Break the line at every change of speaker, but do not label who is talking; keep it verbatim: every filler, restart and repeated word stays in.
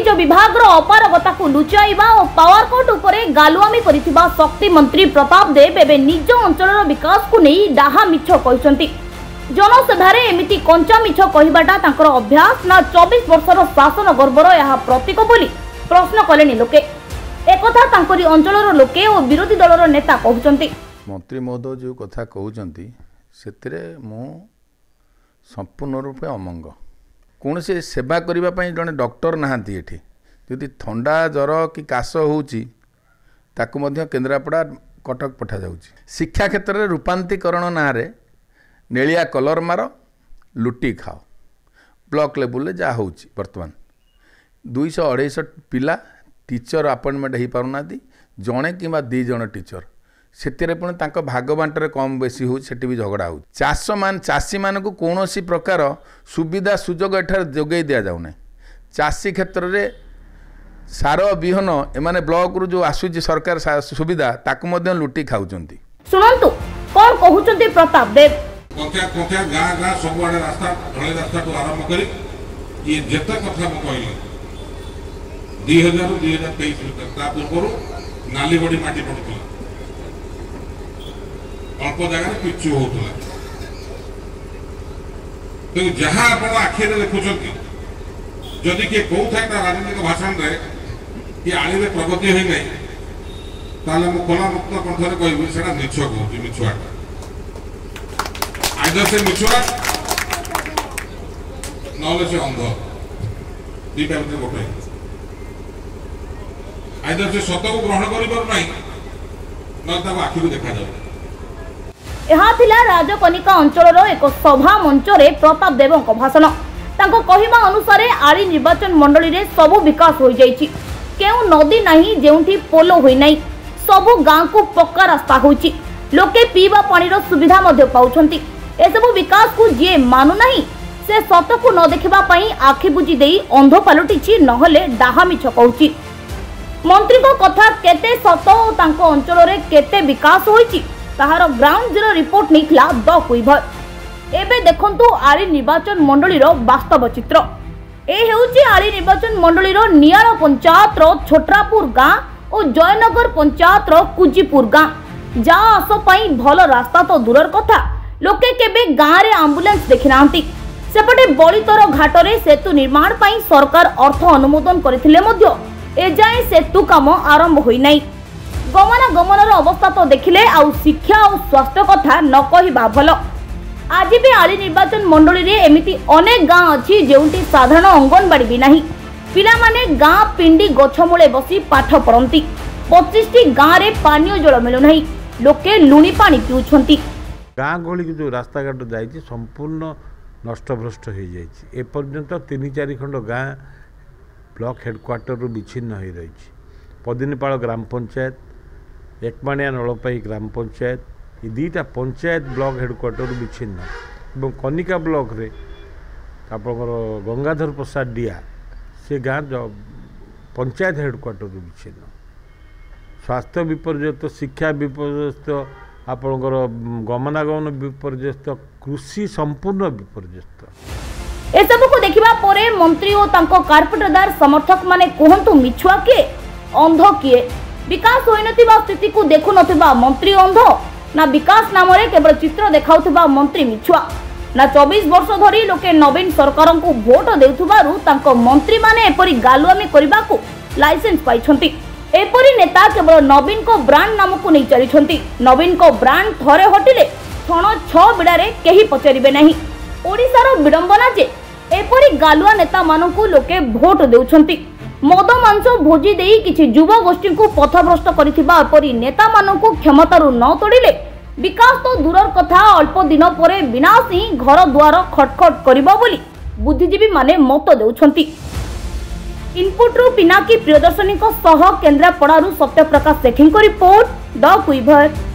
निज विभाग अपारगता को लुचाइबा और पावर कट उपरे गालुआमी करिथिबा शक्ति मंत्री प्रताप देव एवं निज अंचल विकास को नहीं डाहा मिछ कहते। जनसभा एमिति कंचा मिछ कहबाटा तांकर अभ्यास ना चौबीस वर्षर शासन गर्वर यह प्रतीक बोली प्रश्न कले लोके। एकथा तांकरी अंचलर लोके और विरोधी दलर नेता कहते।
मंत्री महोदय जो कथा कहते से मु संपूर्ण रूपे अमंग कौन से सेवा करने जड़े डॉक्टर नहांती एठी जदि थंडा जर कि काश होउची ताकु मध्य केन्द्रापड़ा कटक पठा जाउची। शिक्षा क्षेत्र में रूपांतरीकरण ना रे नेलिया कलर मार लुटी खाओ ब्लॉक लेवल जहाँ होउची वर्तमान दुईश अढ़ाईश पिला टीचर अपॉइंटमेंट हो पारना जड़े कि दी जन टीचर से भाग बांटर कम बेसी हो भी झगड़ा हो। चाष मान चाषी मान को कौन सी प्रकार सुविधा सुजोग एठार जोगे दि जाऊना। चाषी क्षेत्र में सार विहन एमाने ब्लॉक रु जो आसुची सरकार सुविधा ताकु मध्य लुटी खाउचंती।
सुनंतु कोन कहउचंती प्रताप देव।
पंचायत पंचायत गाँ गाँ सब आड़े रास्ता ढले रास्ता तो आरंभ करी ये जेते कथा मु कहली दुई हजार रु दुई हजार तेईस पूर्व नालीगढ़ी माटी पड़ता अल्प जगह पिचु होता तो जहाँ आप आखिर देखुं जदि किए कौन राजनीतिक भाषण में कि आने में प्रगति है नहीं खोला मुक्त कंठर कह से मिछ कहूँ मिछुआ आइदर से मिछुआ ना से अंध दीटा भर गोटे आइदर से सत को ग्रहण कर आखि को देखा जाए।
यह थिला राजकनिका अंचल एक सभा मंच रे प्रताप देव भाषण। तांको कहिबा अनुसार आली निर्वाचन मंडली रे सबु विकास हो जाइछि। केउ नदी नाही जेउठी पोलो होई नाही सबु गां को पक्का रास्ता होछि लोके पीवा पानीर सुविधा मध्ये पाउछंती। एसबु विकास को जे मानु नाही से सत को न देखिबा पई आखि बुझी देई अंध पालटिछि नहले डाहा मिछ कहूछि। मंत्री को कथा केते सत ओ तांको अंचल रे केते विकास होइछि ताहार ग्राउंड जीरो रिपोर्ट निकला द कुइभर। एबे देखंतु आली निर्वाचन मंडलीर वास्तव चित्र। ए हेउची आली निर्वाचन मंडलीर नियाळ पंचायतर छोटरापुर गाँ और जयनगर पंचायतर कुजीपुर गाँ। जा आस पई भल रास्ता तो दूरर कथा लोके केबे गाँ रे एम्बुलेंस देखि नांती। सेपटे बलितर घाटरे सेतु निर्माण पई सरकार अर्थ अनुमोदन करथिले मध्य एजाए सेतु काम आरंभ होई नाही। गमना गमनर अवस्था तो देखिले आउ शिक्षा और स्वास्थ्य कथा न कहिबा भल। आज भी आली निर्वाचन मंडली रे एमिति अनेक गाँ अछि जेउंटी साधारण अंगनबाड़ी भी नाही। पिला माने गाँ पिंडी गछमूले बसी पाठ पढ़ंती। पच्चीस टी गाँ रे पानीय जल मिलु नाही लोके लुणी पानी पिउछंती।
गाँ गली जो रास्ता घाट जाइछि संपूर्ण नष्टभ्रष्ट हो जाइछि। ए पर्यंत तीन चार खंड गाँ ब्लॉक हेडक्वार्टर रु विच्छिन्न हो रही। पदिनीपाड़ ग्राम पंचायत एकमाणिया नलपाई ग्राम पंचायत ये दुईटा पंचायत ब्लॉक हेडक्वार्टर रु विच्छिन्न एवं कनिका ब्लॉक रे आपणकर गंगाधर प्रसाद डिया से गाँ पंचायत हेडक्वार्टर रु विच्छिन्न। स्वास्थ्य विपर्यस्त शिक्षा विपर्यस्त आपणकर गमनागमन विपर्यस्त कृषि संपूर्ण विपर्यस्त।
एसबू को देखिबा परे मंत्री और तांको कारपेटरदार समर्थक माने कहंतु मिछुआ किए अंध किए। विकास होई नथिबा स्थिति को देखु नथिबा मंत्री अंध ना विकास नाम रे केवल चित्र देखाउथिबा मंत्री मिछुआ ना चौबीस वर्ष धरी लोके नवीन सरकार को भोट देउथुबारु तांको मंत्री माने एपरी गालुआमी करबा को लाइसेंस पाइछंती। एपरी नेता केवल नवीन को ब्रांड नाम को नहीं चलिछंती। नवीन को ब्रांड थरे हटिले छण छ बिडारे केही पचरिबे नाही। ओडिसार विडंबना जे एपरी गालुआ नेता मानकु लोके भोट देउछंती। मद मांस भोजी देई किछि युवा गोष्ठी को पथभ्रष्ट करिथिबा एपरी नेता मानकु क्षमतारु न तोड़िले विकास तो दूरर कथा अल्प दिन परे विनाश ही घर द्वार खटखट करिबा बोली बुद्धिजीवी माने मत देउछंती। इनपुट रु पिनाकी प्रियदर्शनी को सह केन्द्रापड़ारु सत्यप्रकाश सेठी को रिपोर्ट द कुइभर।